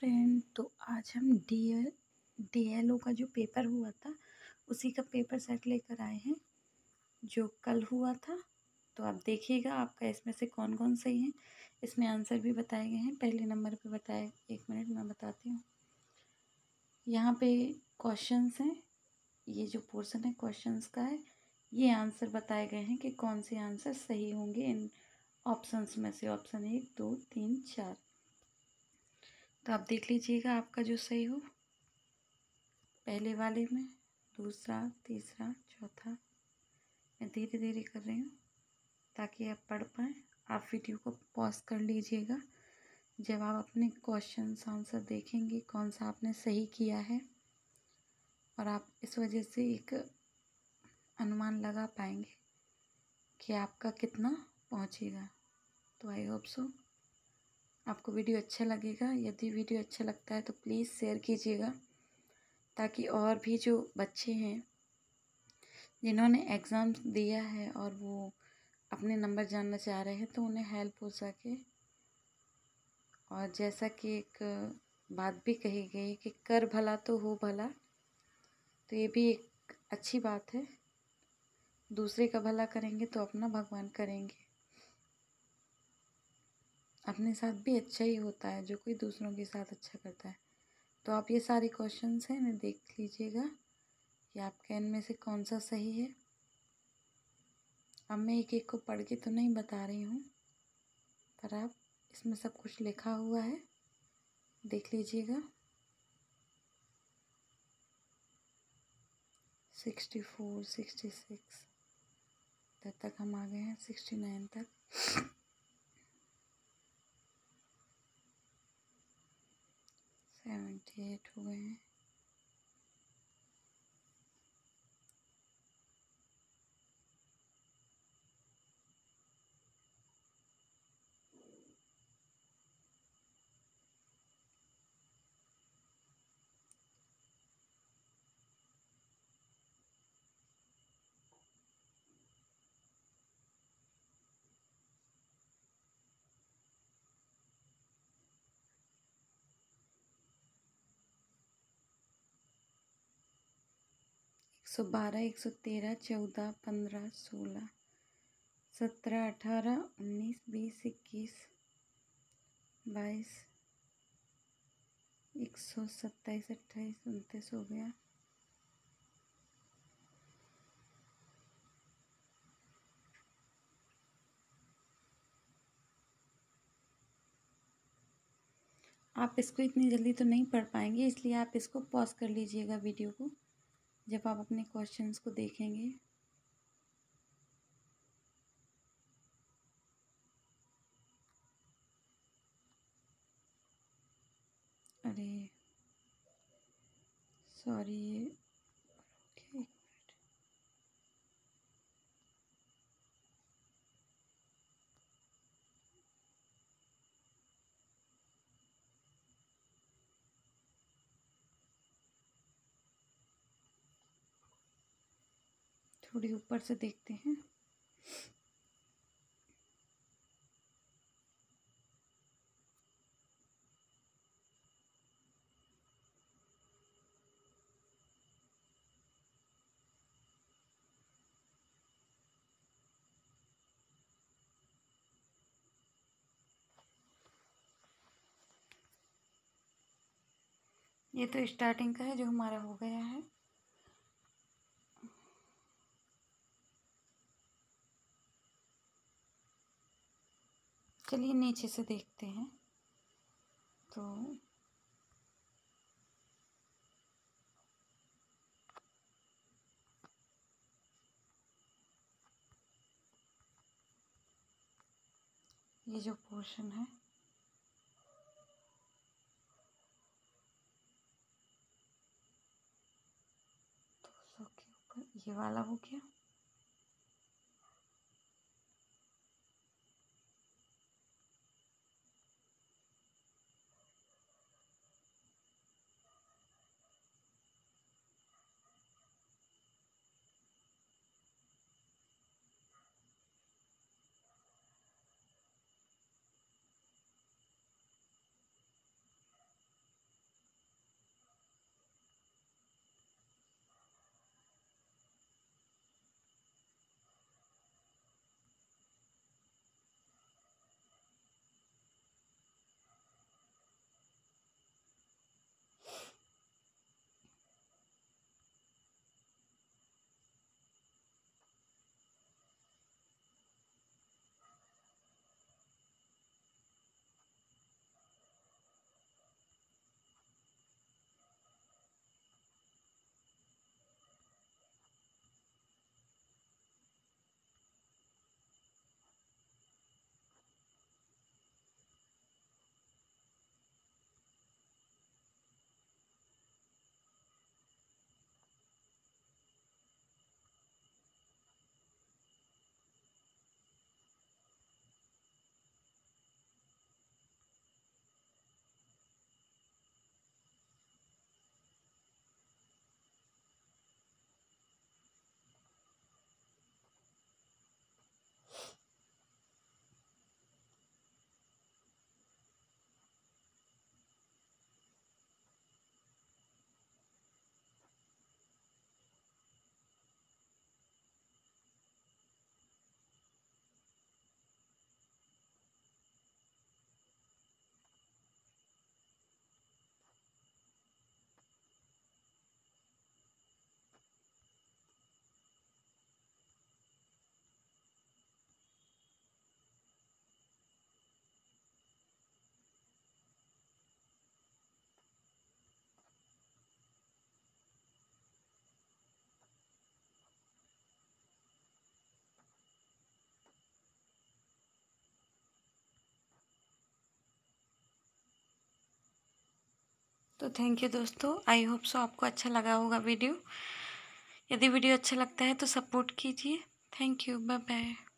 Friend, तो आज हम डीएलओ का जो पेपर हुआ था उसी का पेपर सेट लेकर आए हैं जो कल हुआ था। तो आप देखिएगा आपका इसमें से कौन कौन सही है। इसमें आंसर भी बताए गए हैं। पहले नंबर पे बताए, 1 मिनट मैं बताती हूँ। यहाँ पे क्वेश्चंस हैं, ये जो पोर्शन है क्वेश्चंस का है। ये आंसर बताए गए हैं कि कौन से आंसर सही होंगे इन ऑप्शंस में से। ऑप्शन 1, 2, 3, 4। तो आप देख लीजिएगा आपका जो सही हो पहले वाले में, दूसरा, तीसरा, चौथा। मैं धीरे धीरे कर रही हूँ ताकि आप पढ़ पाएँ। आप वीडियो को पॉज कर लीजिएगा जब आप अपने क्वेश्चन आंसर देखेंगे कौन सा आपने सही किया है, और आप इस वजह से एक अनुमान लगा पाएंगे कि आपका कितना पहुँचेगा। तो आई होप सो आपको वीडियो अच्छा लगेगा। यदि वीडियो अच्छा लगता है तो प्लीज़ शेयर कीजिएगा ताकि और भी जो बच्चे हैं जिन्होंने एग्ज़ाम दिया है और वो अपने नंबर जानना चाह रहे हैं तो उन्हें हेल्प हो सके। और जैसा कि एक बात भी कही गई कि कर भला तो हो भला, तो ये भी एक अच्छी बात है। दूसरे का भला करेंगे तो अपना भगवान करेंगे। अपने साथ भी अच्छा ही होता है जो कोई दूसरों के साथ अच्छा करता है। तो आप ये सारे क्वेश्चंस हैं, इन्हें देख लीजिएगा कि आपके इनमें से कौन सा सही है। अब मैं एक एक को पढ़ के तो नहीं बता रही हूँ, पर आप इसमें सब कुछ लिखा हुआ है, देख लीजिएगा। 64, 66 तक हम आ गए हैं, 69 तक। 78 हो गए हैं। एक 112, 113, 14, 15, 16, 17, 18, 19, 20, 21, 22, 127, 28, 29 हो गया। आप इसको इतनी जल्दी तो नहीं पढ़ पाएंगे, इसलिए आप इसको पॉज कर लीजिएगा वीडियो को जब आप अपने क्वेश्चंस को देखेंगे। अरे सॉरी, ये ओके। थोड़ी ऊपर से देखते हैं। ये तो स्टार्टिंग का है जो हमारा हो गया है। चलिए नीचे से देखते हैं। तो ये जो पोर्शन है, के ऊपर ये वाला हो गया। तो थैंक यू दोस्तों, आई होप सो आपको अच्छा लगा होगा वीडियो। यदि वीडियो अच्छा लगता है तो सपोर्ट कीजिए। Thank you, bye bye.